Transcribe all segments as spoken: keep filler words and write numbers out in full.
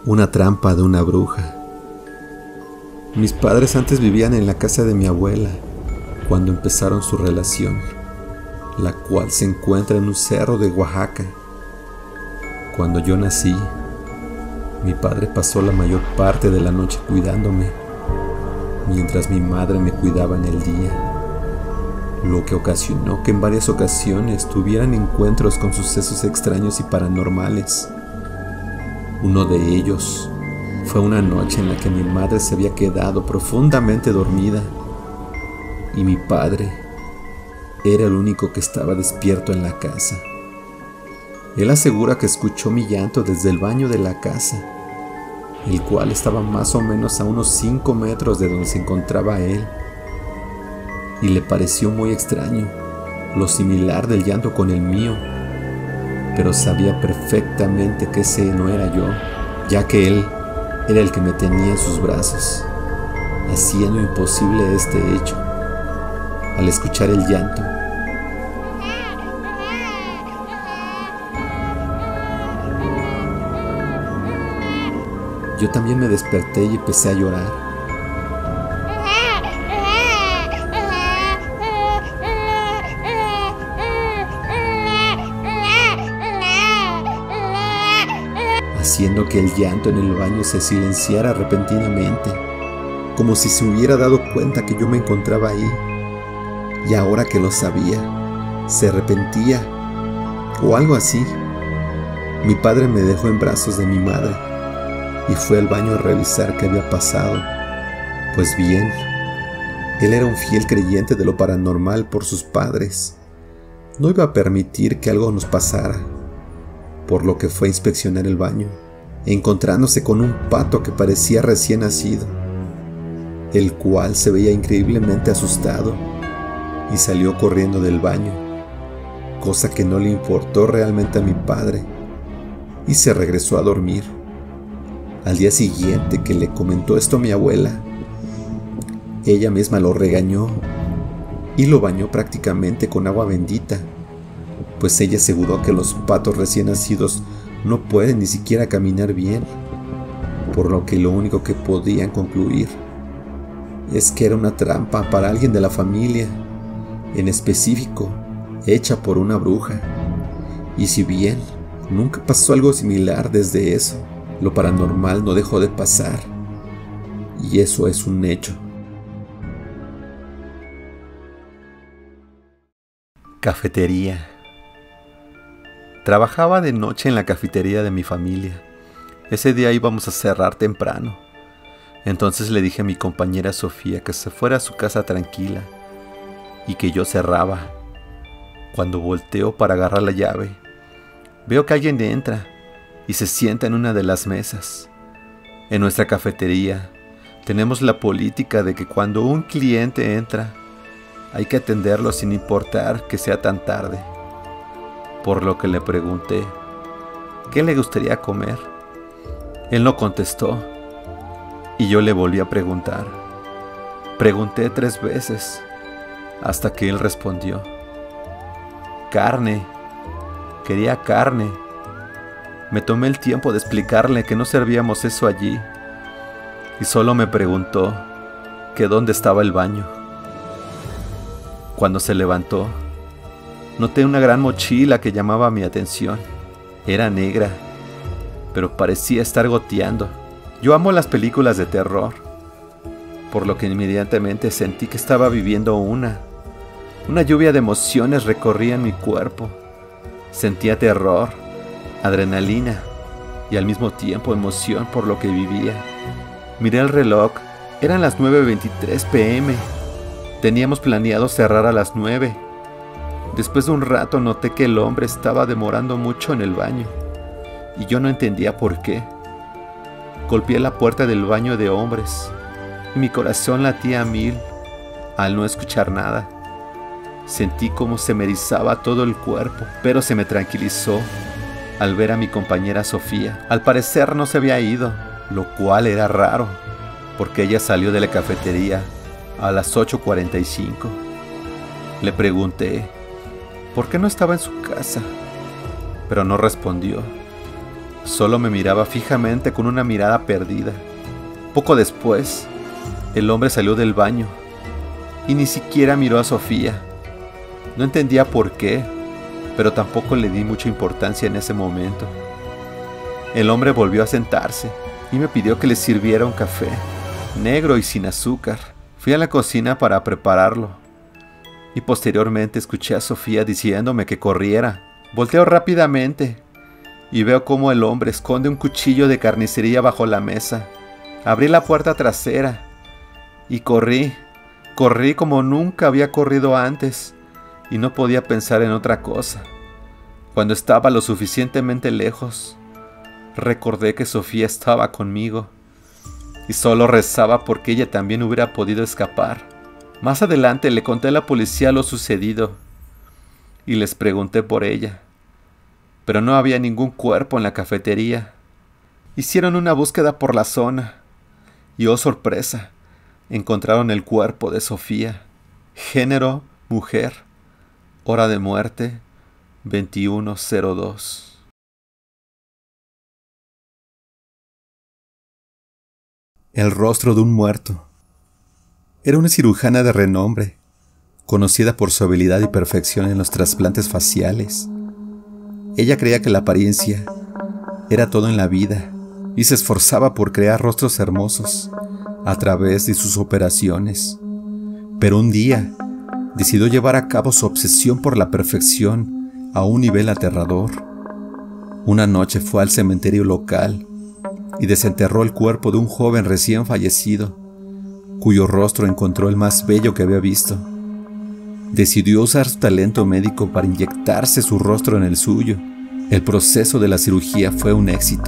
Una trampa de una bruja. Mis padres antes vivían en la casa de mi abuela cuando empezaron su relación, la cual se encuentra en un cerro de Oaxaca. Cuando yo nací, mi padre pasó la mayor parte de la noche cuidándome, mientras mi madre me cuidaba en el día, lo que ocasionó que en varias ocasiones tuvieran encuentros con sucesos extraños y paranormales. Uno de ellos fue una noche en la que mi madre se había quedado profundamente dormida y mi padre era el único que estaba despierto en la casa. Él asegura que escuchó mi llanto desde el baño de la casa, el cual estaba más o menos a unos cinco metros de donde se encontraba él, y le pareció muy extraño lo similar del llanto con el mío, pero sabía perfectamente que ese no era yo, ya que él era el que me tenía en sus brazos, haciendo imposible este hecho. Al escuchar el llanto, yo también me desperté y empecé a llorar. Haciendo que el llanto en el baño se silenciara repentinamente, como si se hubiera dado cuenta que yo me encontraba ahí, y ahora que lo sabía, se arrepentía, o algo así. Mi padre me dejó en brazos de mi madre, y fue al baño a revisar qué había pasado. Pues bien, él era un fiel creyente de lo paranormal por sus padres. No iba a permitir que algo nos pasara, por lo que fue a inspeccionar el baño, encontrándose con un pato que parecía recién nacido, el cual se veía increíblemente asustado y salió corriendo del baño, cosa que no le importó realmente a mi padre, y se regresó a dormir. Al día siguiente que le comentó esto a mi abuela, ella misma lo regañó y lo bañó prácticamente con agua bendita, pues ella aseguró que los patos recién nacidos no pueden ni siquiera caminar bien, por lo que lo único que podían concluir es que era una trampa para alguien de la familia, en específico, hecha por una bruja. Y si bien nunca pasó algo similar desde eso, lo paranormal no dejó de pasar, y eso es un hecho. Cafetería. Trabajaba de noche en la cafetería de mi familia. Ese día íbamos a cerrar temprano. Entonces le dije a mi compañera Sofía que se fuera a su casa tranquila y que yo cerraba. Cuando volteo para agarrar la llave, veo que alguien entra y se sienta en una de las mesas. En nuestra cafetería tenemos la política de que cuando un cliente entra, hay que atenderlo sin importar que sea tan tarde. Por lo que le pregunté, ¿qué le gustaría comer? Él no contestó, y yo le volví a preguntar. Pregunté tres veces, hasta que él respondió. Carne. Quería carne. Me tomé el tiempo de explicarle que no servíamos eso allí, y solo me preguntó que dónde estaba el baño. Cuando se levantó, noté una gran mochila que llamaba mi atención. Era negra, pero parecía estar goteando. Yo amo las películas de terror, por lo que inmediatamente sentí que estaba viviendo una. Una lluvia de emociones recorría mi cuerpo. Sentía terror, adrenalina y al mismo tiempo emoción por lo que vivía. Miré el reloj, eran las nueve veintitrés pe eme. Teníamos planeado cerrar a las nueve. Después de un rato noté que el hombre estaba demorando mucho en el baño, y yo no entendía por qué. Golpeé la puerta del baño de hombres, y mi corazón latía a mil al no escuchar nada. Sentí como se me erizaba todo el cuerpo, pero se me tranquilizó al ver a mi compañera Sofía. Al parecer no se había ido, lo cual era raro, porque ella salió de la cafetería a las ocho cuarenta y cinco. Le pregunté por qué no estaba en su casa, pero no respondió. Solo me miraba fijamente con una mirada perdida. Poco después, el hombre salió del baño y ni siquiera miró a Sofía. No entendía por qué, pero tampoco le di mucha importancia en ese momento. El hombre volvió a sentarse y me pidió que le sirviera un café, negro y sin azúcar. Fui a la cocina para prepararlo y posteriormente escuché a Sofía diciéndome que corriera. Volteo rápidamente y veo cómo el hombre esconde un cuchillo de carnicería bajo la mesa. Abrí la puerta trasera y corrí, corrí como nunca había corrido antes y no podía pensar en otra cosa. Cuando estaba lo suficientemente lejos, recordé que Sofía estaba conmigo y solo rezaba porque ella también hubiera podido escapar. Más adelante le conté a la policía lo sucedido y les pregunté por ella, pero no había ningún cuerpo en la cafetería. Hicieron una búsqueda por la zona y, oh sorpresa, encontraron el cuerpo de Sofía. Género, mujer. Hora de muerte, veintiuno cero dos. El rostro de un muerto. Era una cirujana de renombre, conocida por su habilidad y perfección en los trasplantes faciales. Ella creía que la apariencia era todo en la vida y se esforzaba por crear rostros hermosos a través de sus operaciones. Pero un día decidió llevar a cabo su obsesión por la perfección a un nivel aterrador. Una noche fue al cementerio local y desenterró el cuerpo de un joven recién fallecido, cuyo rostro encontró el más bello que había visto. Decidió usar su talento médico para inyectarse su rostro en el suyo. El proceso de la cirugía fue un éxito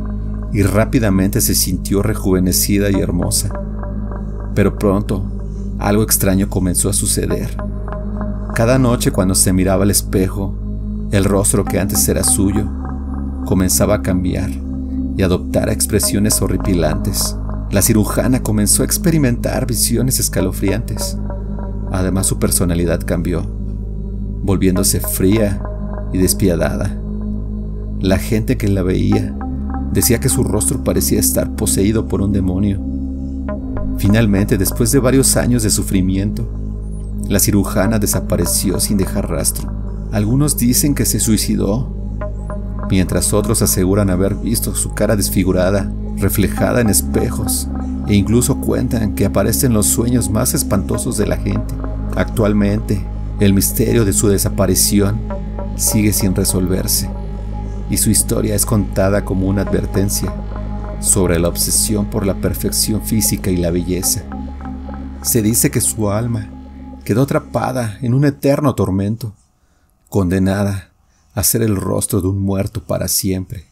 y rápidamente se sintió rejuvenecida y hermosa. Pero pronto, algo extraño comenzó a suceder. Cada noche cuando se miraba al espejo, el rostro que antes era suyo comenzaba a cambiar y adoptar expresiones horripilantes. La cirujana comenzó a experimentar visiones escalofriantes. Además, su personalidad cambió, volviéndose fría y despiadada. La gente que la veía decía que su rostro parecía estar poseído por un demonio. Finalmente, después de varios años de sufrimiento, la cirujana desapareció sin dejar rastro. Algunos dicen que se suicidó, mientras otros aseguran haber visto su cara desfigurada, reflejada en espejos, e incluso cuentan que aparece en los sueños más espantosos de la gente. Actualmente, el misterio de su desaparición sigue sin resolverse, y su historia es contada como una advertencia sobre la obsesión por la perfección física y la belleza. Se dice que su alma quedó atrapada en un eterno tormento, condenada a ser el rostro de un muerto para siempre.